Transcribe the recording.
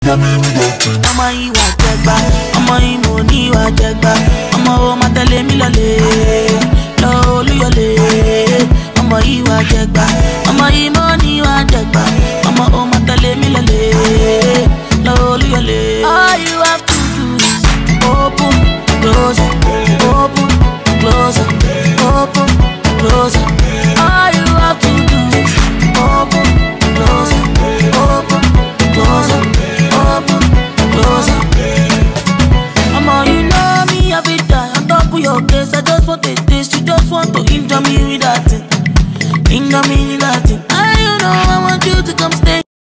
ọmọ ìwà jẹgba, ọmọ ìmọ̀ níwà jẹgba, ọmọ o má tẹ̀lé mi lọlé, lọ Olúyọ̀lé. Ọmọ ìwà jẹgba, ọmọ